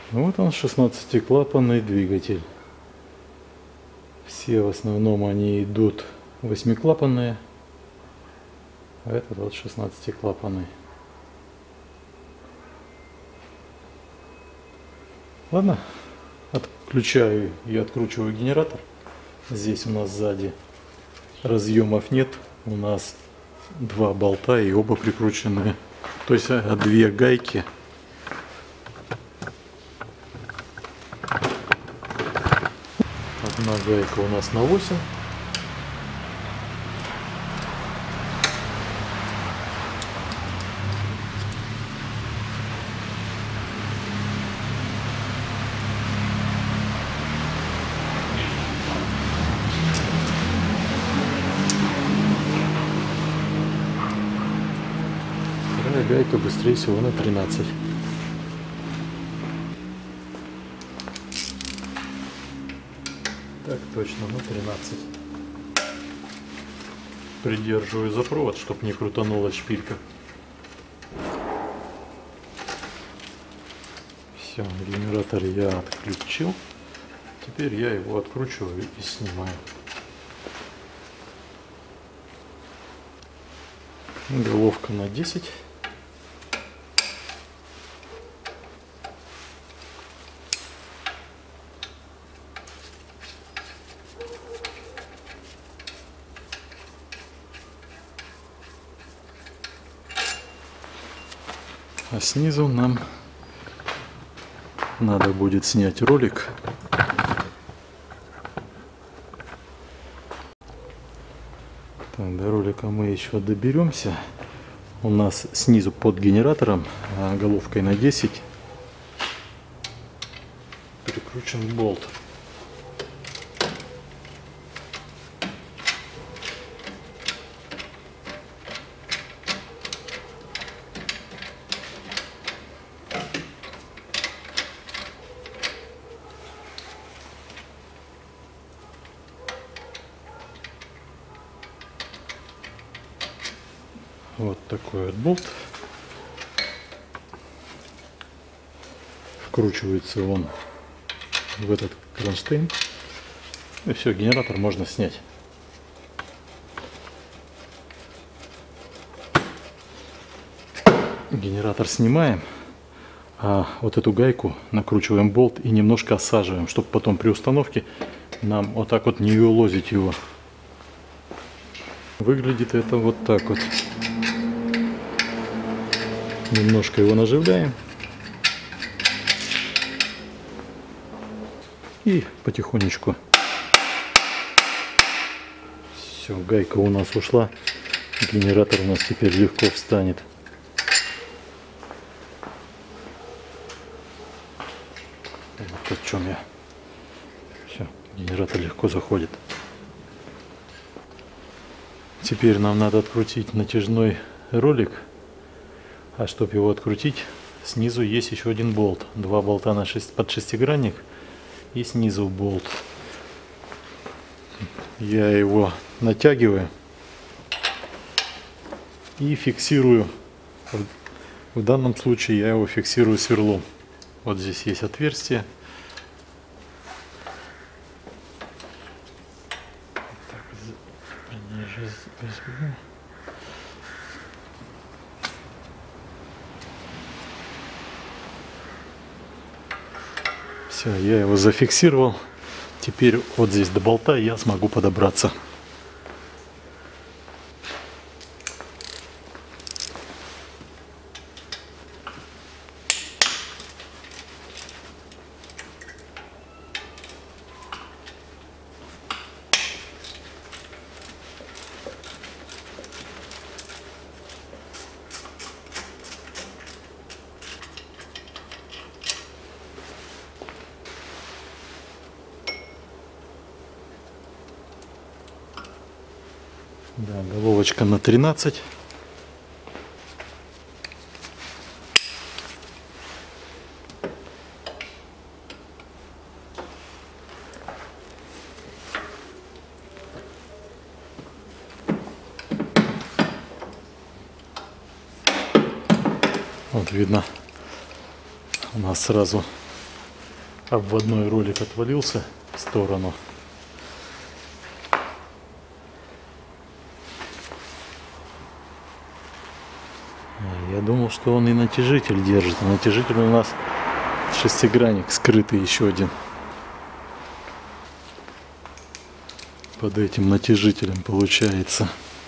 Вот он, 16-клапанный двигатель. Все в основном они идут 8-клапанные, а этот вот 16-клапанный. Ладно, отключаю и откручиваю генератор. Здесь у нас сзади разъемов нет, у нас два болта и оба прикручены, то есть две гайки. Одна гайка у нас на 8. Вторая гайка быстрее всего на 13. Так точно, на 13. Придерживаю за провод, чтобы не крутанула шпилька. Все, генератор я отключил. Теперь я его откручиваю и снимаю. Головка на 10. А снизу нам надо будет снять ролик. Так, до ролика мы еще доберемся. У нас снизу под генератором головкой на 10 прикручен болт. Вот такой вот болт. Вкручивается он в этот кронштейн. И все, генератор можно снять. Генератор снимаем, а вот эту гайку накручиваем болт и немножко осаживаем, чтобы потом при установке нам вот так вот не улозить его. Выглядит это вот так вот. Немножко его наживляем и потихонечку. Все, гайка у нас ушла, генератор у нас теперь легко встанет. Вот о чем я. Все, генератор легко заходит. Теперь нам надо открутить натяжной ролик. А чтобы его открутить, снизу есть еще один болт. Два болта под шестигранник и снизу болт. Я его натягиваю и фиксирую. В данном случае я его фиксирую сверлом. Вот здесь есть отверстие. Все, я его зафиксировал. Теперь вот здесь до болта я смогу подобраться. Да, головочка на 13. Вот видно, у нас сразу обводной ролик отвалился в сторону. Я думал, что он и натяжитель держит. А натяжитель у нас шестигранник скрытый еще один. Под этим натяжителем получается.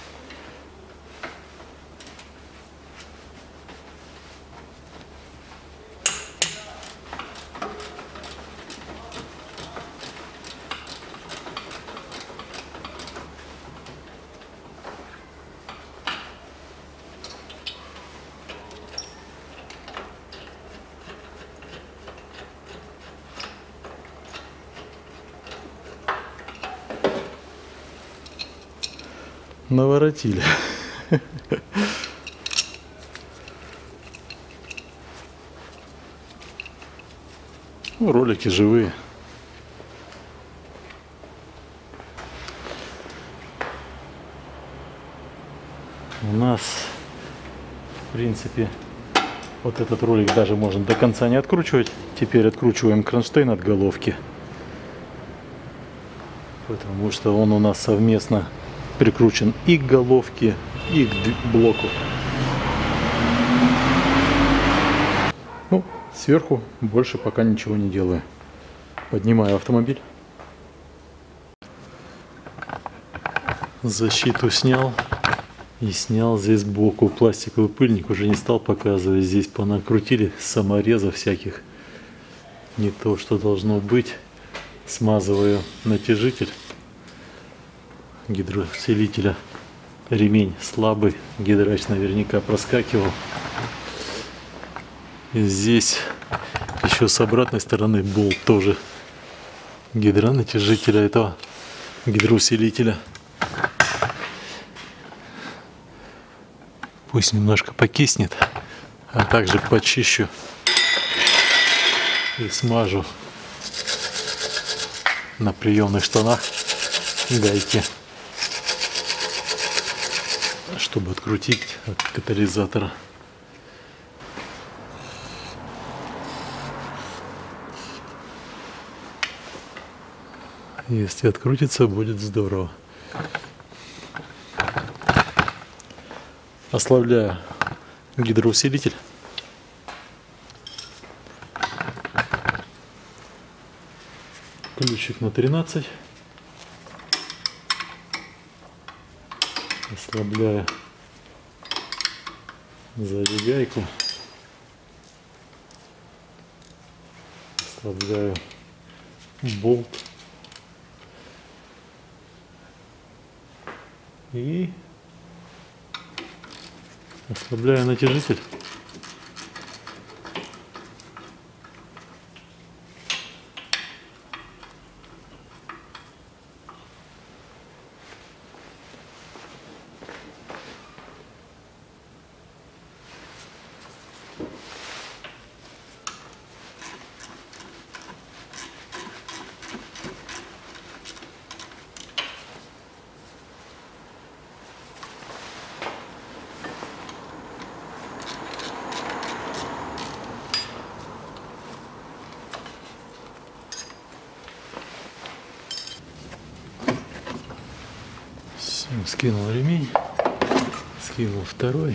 Наворотили. Ну, ролики живые. У нас, в принципе, вот этот ролик даже можно до конца не откручивать. Теперь откручиваем кронштейн от головки, потому что он у нас совместно прикручен и к головке, и к блоку. Ну, сверху больше пока ничего не делаю. Поднимаю автомобиль. Защиту снял. И снял здесь сбоку пластиковый пыльник. Уже не стал показывать. Здесь понакрутили саморезов всяких. Не то, что должно быть. Смазываю натяжитель гидроусилителя. Ремень слабый, гидрач наверняка проскакивал. И здесь еще с обратной стороны болт тоже гидронатяжителя этого гидроусилителя. Пусть немножко покиснет, а также почищу и смажу на приемных штанах гайки, чтобы открутить от катализатора. Если открутится, будет здорово. Ослабляю гидроусилитель. Ключик на 13. Ослабляю сзади гайку. Ослабляю болт. И ослабляю натяжитель. Скинул ремень, скинул второй.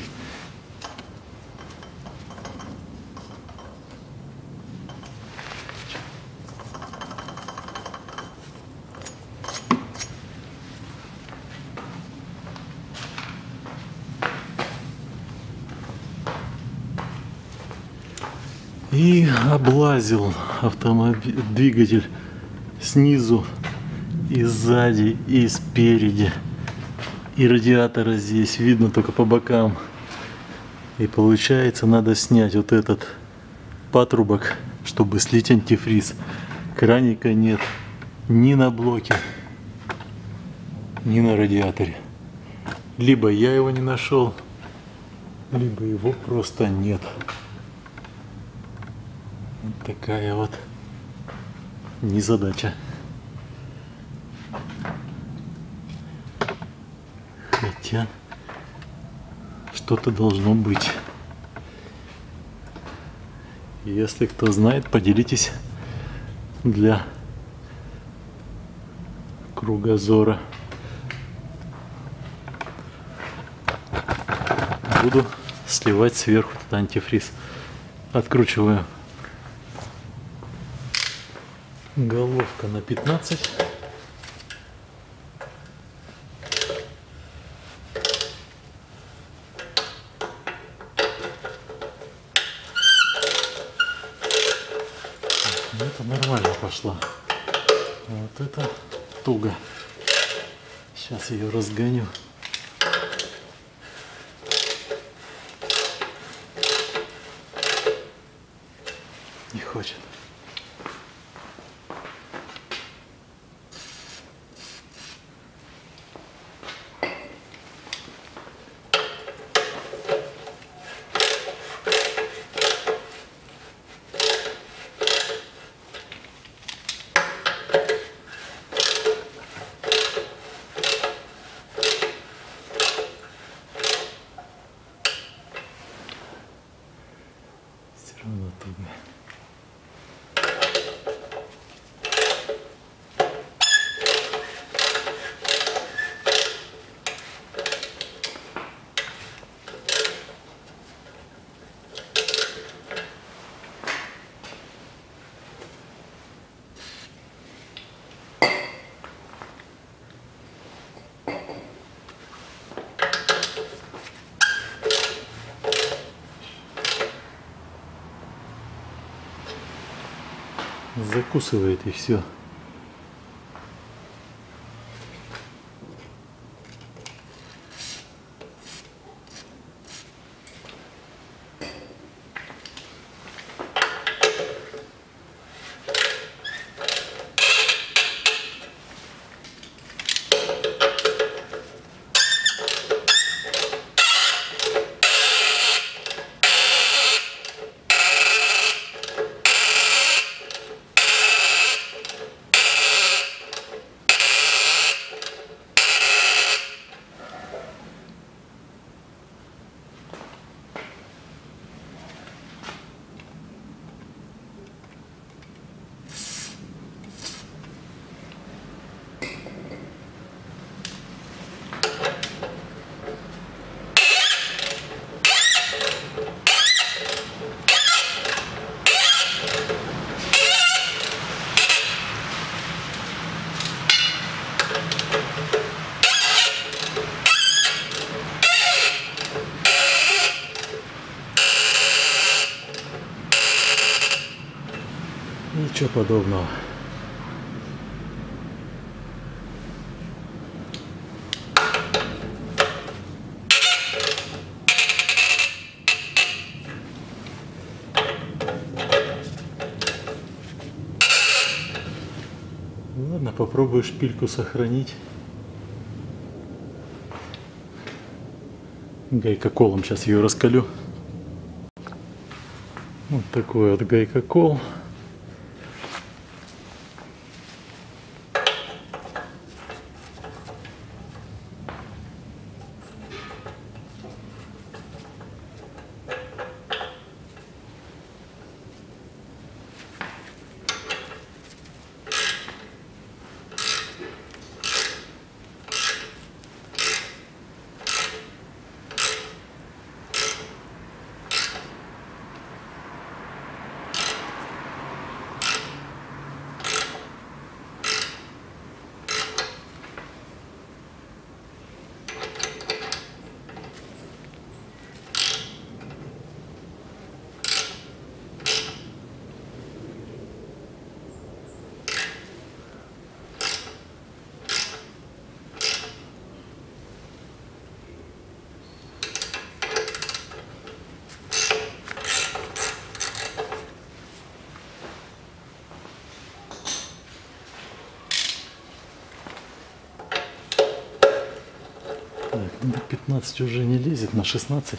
И облазил автомобиль, двигатель снизу и сзади, и спереди. И радиатора здесь видно только по бокам. И получается, надо снять вот этот патрубок, чтобы слить антифриз. Краника нет ни на блоке, ни на радиаторе. Либо я его не нашел, либо его просто нет. Вот такая вот незадача. Хотя что-то должно быть. Если кто знает, поделитесь для кругозора. Буду сливать сверху этот антифриз. Откручиваю. Головка на 15. Это нормально пошла. Вот это туго. Сейчас ее разгоню. Не хочет. Все равно туго. Закусывает и все. Ничего подобного. Ладно, попробую шпильку сохранить. Гайкоколом сейчас ее раскалю. Вот такой вот гайкокол. На 15 уже не лезет, на 16.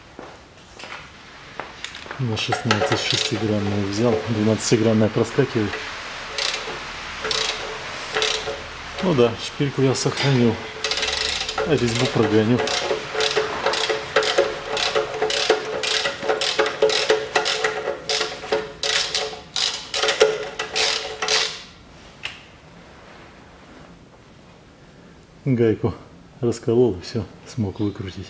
На 16 6-граммную взял, 12-граммная проскакивает. Ну да, шпильку я сохранил, а резьбу прогоню. гайку расколол и все, смог выкрутить.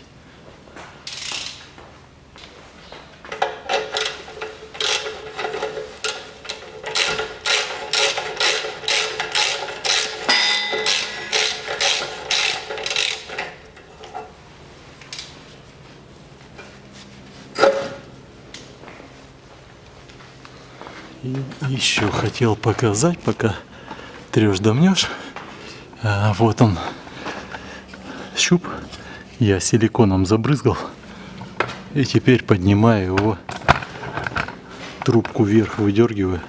И еще хотел показать, пока трешь да мнешь. Вот он, щуп. Я силиконом забрызгал. И теперь поднимаю его, трубку вверх выдергиваю.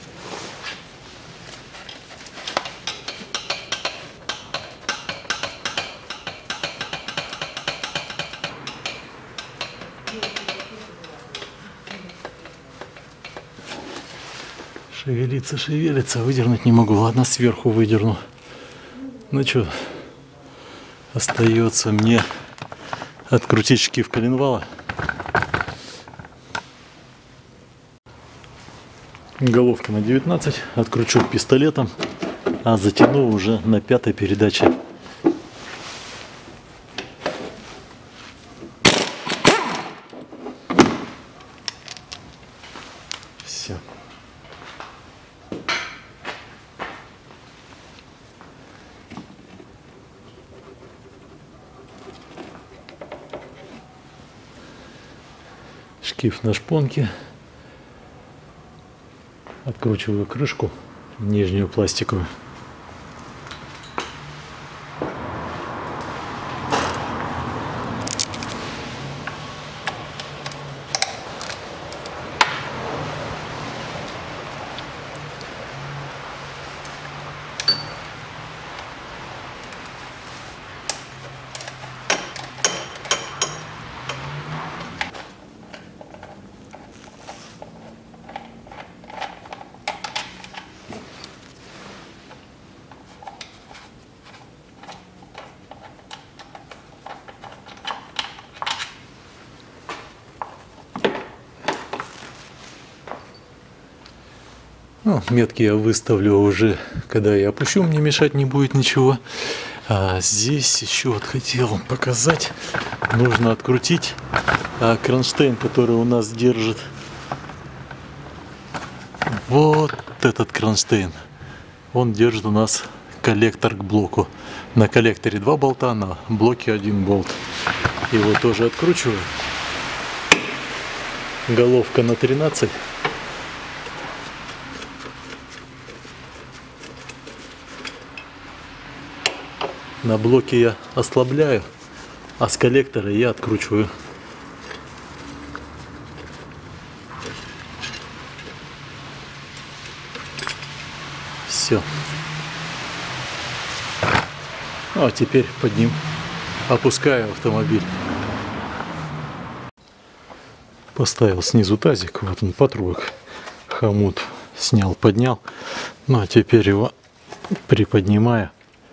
Шевелится, шевелится, выдернуть не могу. Ладно, сверху выдерну. Ну что, остается мне открутить шкив коленвала. Головка на 19, откручу пистолетом, а затяну уже на 5-й передаче. Все. Шкив на шпонке. Откручиваю крышку, нижнюю пластиковую. Ну, метки я выставлю уже, когда я опущу, мне мешать не будет ничего. А здесь еще вот хотел показать, нужно открутить кронштейн, который у нас держит вот этот кронштейн. Он держит у нас коллектор к блоку. На коллекторе 2 болта, на блоке 1 болт. Его тоже откручиваю. Головка на 13. На блоке я ослабляю, а с коллектора я откручиваю. Все. А теперь под ним опускаю автомобиль. Поставил снизу тазик, вот он патрубок, хомут снял, поднял. Ну а теперь его приподнимаю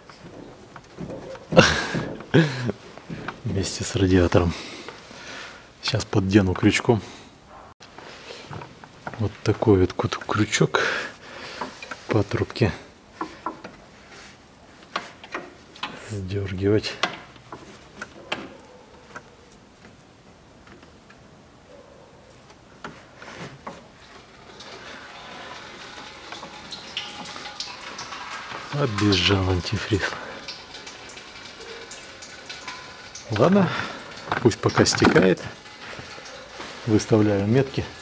вместе с радиатором. Сейчас поддену крючком. Вот такой вот крючок по трубке. Сдергивать. Обезжал антифриз. Ладно, пусть пока стекает. Выставляю метки.